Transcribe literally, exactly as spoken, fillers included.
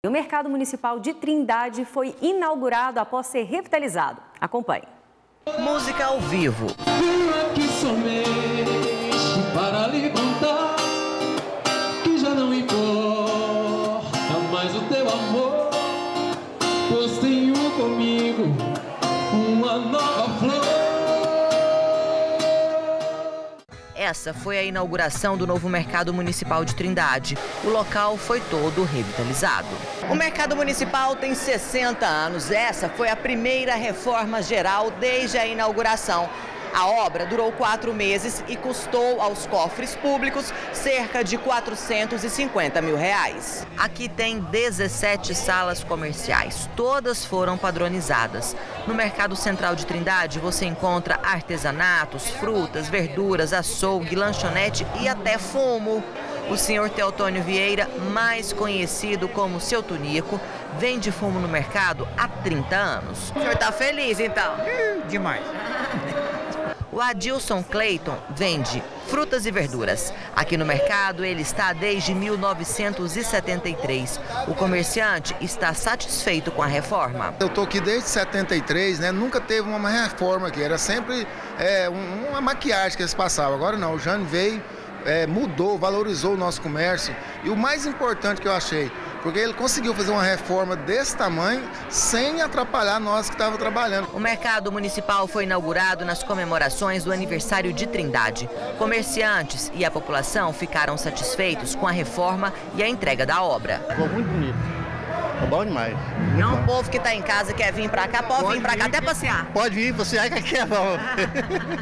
O Mercado Municipal de Trindade foi inaugurado após ser revitalizado. Acompanhe. Música ao vivo. Aqui somente para levantar, que já não importa mais o teu amor, pois tenho comigo uma nova flor. Essa foi a inauguração do novo Mercado Municipal de Trindade. O local foi todo revitalizado. O Mercado Municipal tem sessenta anos. Essa foi a primeira reforma geral desde a inauguração. A obra durou quatro meses e custou aos cofres públicos cerca de quatrocentos e cinquenta mil reais. Aqui tem dezessete salas comerciais, todas foram padronizadas. No Mercado Central de Trindade você encontra artesanatos, frutas, verduras, açougue, lanchonete e até fumo. O senhor Teotônio Vieira, mais conhecido como Seu Tunico, vende fumo no mercado há trinta anos. O senhor está feliz então? Demais. O Adilson Clayton vende frutas e verduras. Aqui no mercado ele está desde mil novecentos e setenta e três. O comerciante está satisfeito com a reforma. Eu estou aqui desde setenta e três, né? Nunca teve uma reforma aqui, era sempre é, uma maquiagem que eles passavam. Agora não, o Jânio veio, é, mudou, valorizou o nosso comércio. E o mais importante que eu achei, porque ele conseguiu fazer uma reforma desse tamanho sem atrapalhar nós que estávamos trabalhando. O Mercado Municipal foi inaugurado nas comemorações do aniversário de Trindade. Comerciantes e a população ficaram satisfeitos com a reforma e a entrega da obra. Ficou muito bonito. É bom demais. Não, o povo que está em casa quer vir para cá, pode, pode vir para cá até passear. Pode vir passear que aqui é bom.